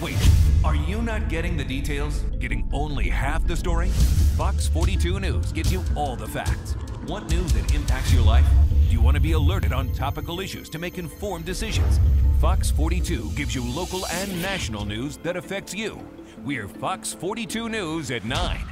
Wait, are you not getting the details? Getting only half the story? Fox 42 News gives you all the facts. Want news that impacts your life? Do you want to be alerted on topical issues to make informed decisions? Fox 42 gives you local and national news that affects you. We're Fox 42 News at 9.